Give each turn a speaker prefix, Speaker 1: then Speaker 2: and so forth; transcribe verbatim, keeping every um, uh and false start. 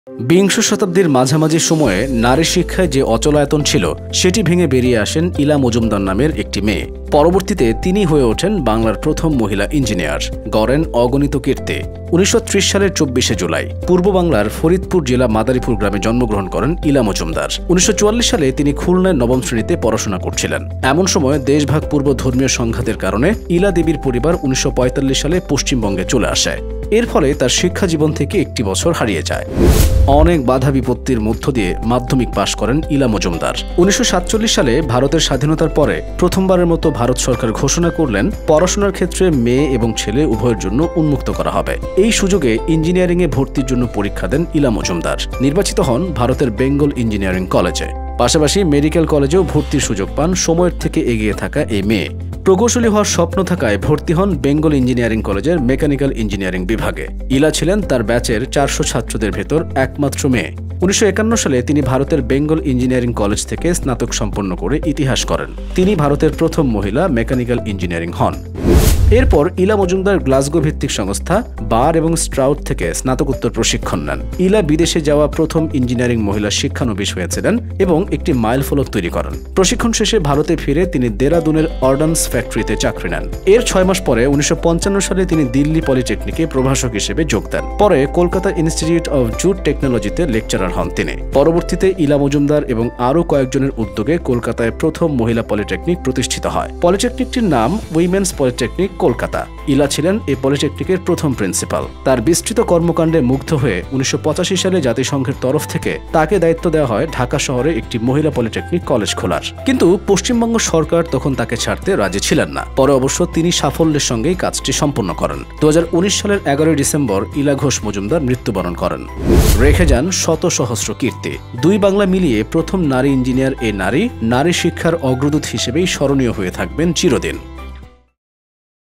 Speaker 1: বিংশ শতাব্দীর মাঝামাঝি সময়ে নারী শিক্ষায় যে অচলায়তন ছিল সেটি ভেঙে বেরিয়ে আসেন ইলা মজুমদার নামের একটি মেয়ে। পরবর্তীতে তিনি হয়ে ওঠেন বাংলার প্রথম মহিলা ইঞ্জিনিয়ার, গড়েন অগণিত কীর্তি। উনিশশো ত্রিশ সালের চব্বিশে জুলাই পূর্ব বাংলার ফরিদপুর জেলা মাদারীপুর গ্রামে জন্মগ্রহণ করেন ইলা মজুমদার। উনিশশো চুয়াল্লিশ সালে তিনি খুলনায় নবম শ্রেণীতে পড়াশোনা করছিলেন। এমন সময় দেশভাগ পূর্ব ধর্মীয় সংঘাতের কারণে ইলা দেবীর পরিবার উনিশশো পঁয়তাল্লিশ সালে পশ্চিমবঙ্গে চলে আসে। এর ফলে তার শিক্ষা জীবন থেকে একটি বছর হারিয়ে যায়। অনেক বাধা বিপত্তির মধ্য দিয়ে মাধ্যমিক পাশ করেন ইলা মজুমদার। উনিশশো সাতচল্লিশ সালে ভারতের স্বাধীনতার পরে প্রথমবারের মতো ভারত সরকার ঘোষণা করলেন পড়াশোনার ক্ষেত্রে মেয়ে এবং ছেলে উভয়ের জন্য উন্মুক্ত করা হবে। এই সুযোগে ইঞ্জিনিয়ারিংয়ে ভর্তির জন্য পরীক্ষা দেন ইলা মজুমদার। নির্বাচিত হন ভারতের বেঙ্গল ইঞ্জিনিয়ারিং কলেজে। পাশাপাশি মেডিকেল কলেজেও ভর্তির সুযোগ পান সময়ের থেকে এগিয়ে থাকা এই মেয়ে। প্রকৌশলী হওয়ার স্বপ্ন থাকায় ভর্তি হন বেঙ্গল ইঞ্জিনিয়ারিং কলেজের মেকানিক্যাল ইঞ্জিনিয়ারিং বিভাগে। ইলা ছিলেন তার ব্যাচের চারশো ছাত্রদের ভেতর একমাত্র মেয়ে। উনিশশো একান্ন সালে তিনি ভারতের বেঙ্গল ইঞ্জিনিয়ারিং কলেজ থেকে স্নাতক সম্পন্ন করে ইতিহাস করেন। তিনি ভারতের প্রথম মহিলা মেকানিক্যাল ইঞ্জিনিয়ারিং হন। এরপর ইলা মজুমদার গ্লাসগো ভিত্তিক সংস্থা বার এবং স্ট্রাউট থেকে স্নাতকোত্তর প্রশিক্ষণ নেন। ইলা বিদেশে যাওয়া প্রথম ইঞ্জিনিয়ারিং মহিলা শিক্ষানবিশ হয়েছিলেন এবং একটি মাইল ফলক তৈরি করেন। প্রশিক্ষণ শেষে ভারতে ফিরে তিনি দেরাদুনের অর্ডন্যান্স ফ্যাক্টরিতে চাকরি নেন। এর ছয় মাস পরে উনিশশো পঞ্চান্ন সালে তিনি দিল্লি পলিটেকনিকে প্রভাষক হিসেবে যোগ দেন। পরে কলকাতা ইনস্টিটিউট অব জুট টেকনোলজিতে লেকচারার হন তিনি। পরবর্তীতে ইলা মজুমদার এবং আরও কয়েকজনের উদ্যোগে কলকাতায় প্রথম মহিলা পলিটেকনিক প্রতিষ্ঠিত হয়। পলিটেকনিকটির নাম উইমেন্স পলিটেকনিক কলকাতা। ইলা ছিলেন এই পলিটেকনিকের প্রথম প্রিন্সিপাল। তার বিস্তৃত কর্মকাণ্ডে মুগ্ধ হয়ে উনিশশো পঁচাশি সালে জাতিসংঘের তরফ থেকে তাকে দায়িত্ব দেওয়া হয় ঢাকা শহরে একটি মহিলা পলিটেকনিক কলেজ খোলার। কিন্তু পশ্চিমবঙ্গ সরকার তখন তাকে ছাড়তে রাজি ছিলেন না। পরে অবশ্য তিনি সাফল্যের সঙ্গেই কাজটি সম্পন্ন করেন। দু হাজার উনিশ সালের এগারোই ডিসেম্বর ইলা ঘোষ মজুমদার মৃত্যুবরণ করেন। রেখে যান শত সহস্র কীর্তি। দুই বাংলা মিলিয়ে প্রথম নারী ইঞ্জিনিয়ার এ নারী নারী শিক্ষার অগ্রদূত হিসেবেই স্মরণীয় হয়ে থাকবেন চিরদিন।